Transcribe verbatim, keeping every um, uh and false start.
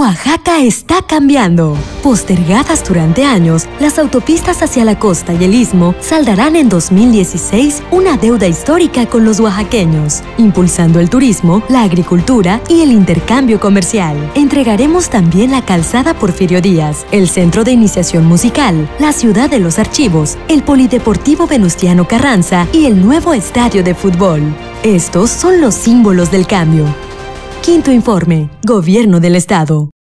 Oaxaca está cambiando. Postergadas durante años, las autopistas hacia la costa y el istmo saldarán en dos mil dieciséis una deuda histórica con los oaxaqueños, impulsando el turismo, la agricultura y el intercambio comercial. Entregaremos también la calzada Porfirio Díaz, el Centro de Iniciación Musical, la Ciudad de los Archivos, el Polideportivo Venustiano Carranza y el nuevo estadio de fútbol. Estos son los símbolos del cambio. Quinto informe, Gobierno del Estado.